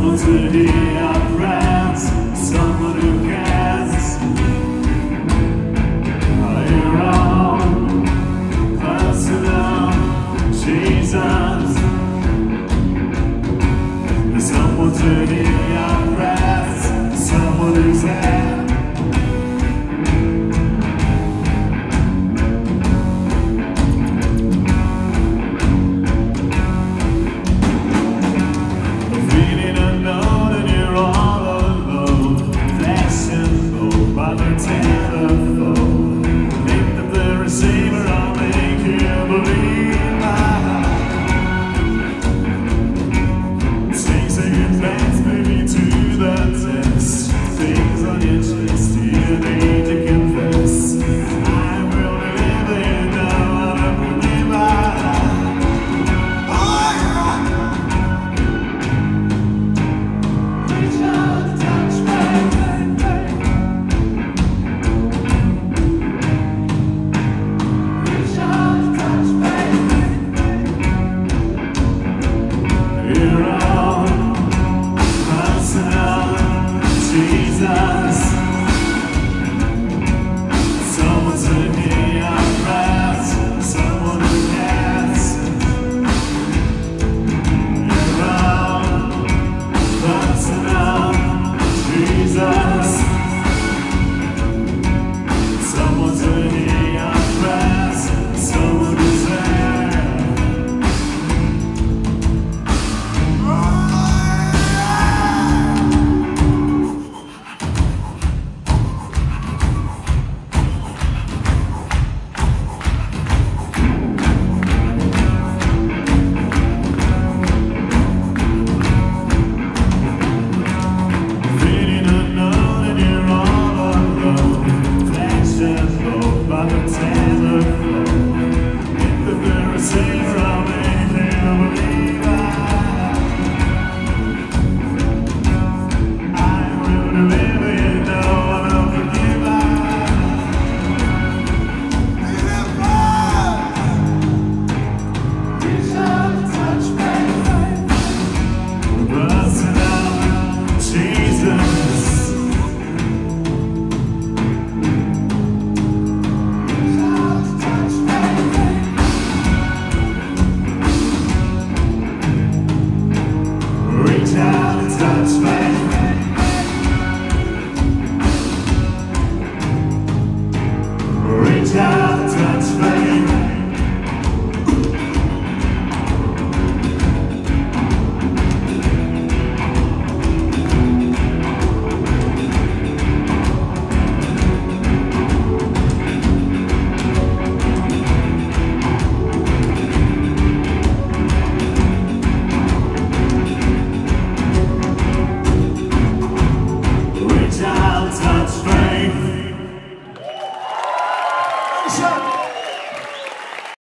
Someone to hear our prayers, someone who cares. Your own personal Jesus. Someone to hear our prayers, someone who's there. Jesus, someone to hear our prayers, someone who cares. Your own personal Jesus, someone to hear our prayers, someone who's there. Reach out and touch me.